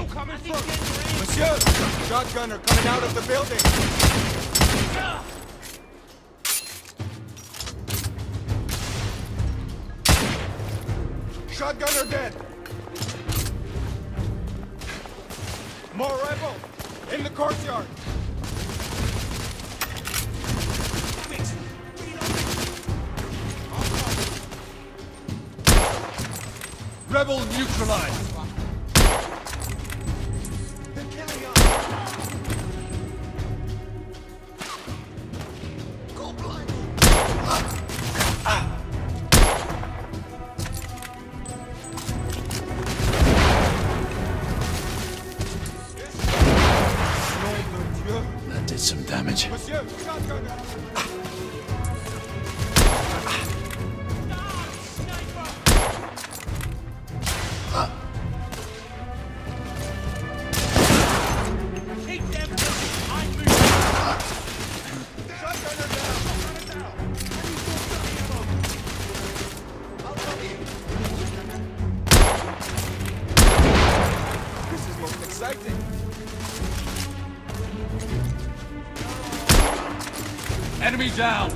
coming from? Monsieur! Shotgunner coming out of the building! Shotgunner dead! More rebel! In the courtyard! Rebel neutralized! That did some damage. Monsieur! Shotgunner! Exciting. Enemy down!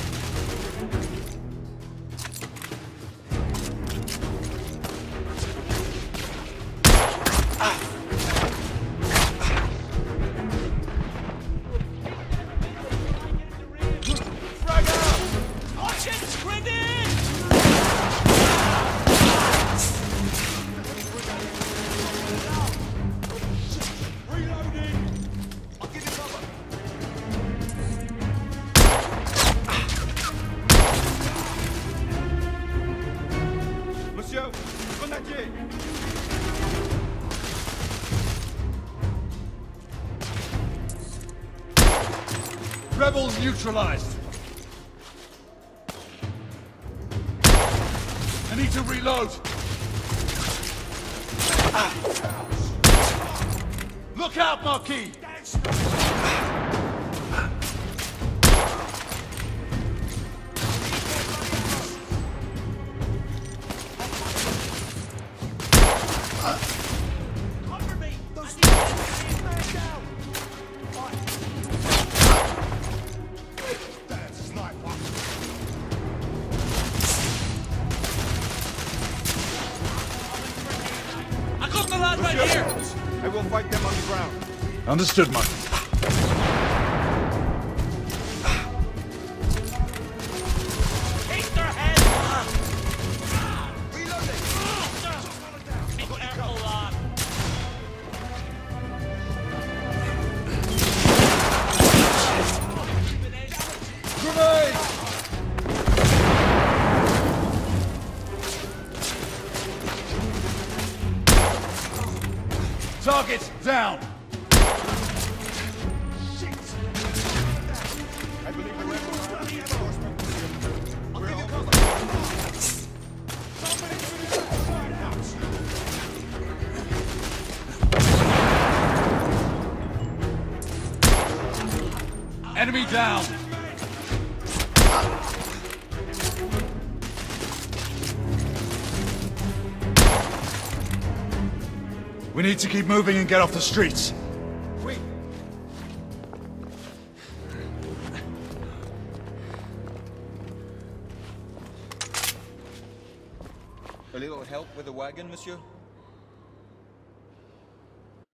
Frag out! Monsieur, grenadier! Rebel neutralized! I need to reload! Look out, Marquis! Right here. I will fight them on the ground. Understood, Martin. Keep their heads up! Reloading! Be careful, lad. Grenade! Target down! I believe the rebels are reinforcement. We're almost... Enemy down! We need to keep moving and get off the streets. Wait! A little help with the wagon, monsieur?